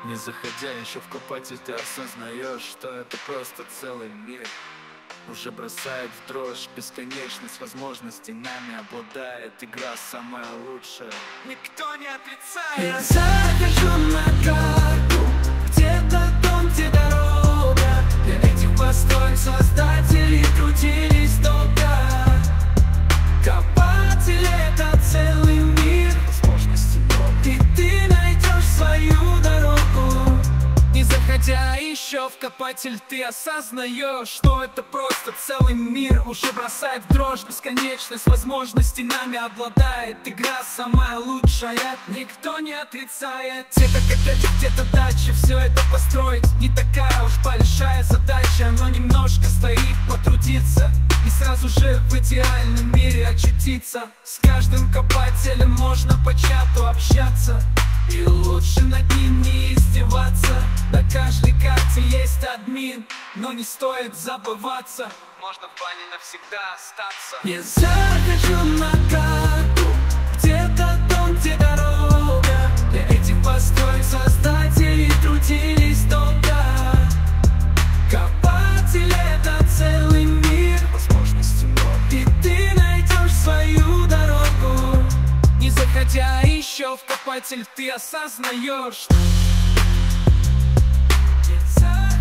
Не заходя еще в копатель, ты осознаешь, что это просто целый мир. Уже бросает в дрожь бесконечность возможностей, нами обладает игра самая лучшая. Никто не отрицает. Я захожу на карту, где-то дом, где дорога. Для этих построек создатели трудились долго. Копатель — это целый мир возможностей много, и ты найдешь свою дорогу. Не заходя еще в копатель, ты осознаешь, что это просто целый мир. Уже бросает в дрожь бесконечность возможностей, нами обладает игра самая лучшая. Никто не отрицает. Где-то коттедж, где-то дача, все это построить не такая уж большая задача, но немножко стоит потрудиться и сразу же в идеальном мире очутиться. С каждым копателем можно по чату общаться, и лучше над ним не издеваться. На каждой карте есть админ, но не стоит забываться, можно в бане навсегда остаться. Я захожу на карту, где-то дом, где дорога. Для этих построек создатели трудились долго. Копатель — это целый мир возможностей много, и ты найдешь свою дорогу. Не заходя еще в копатель, ты осознаешь. Я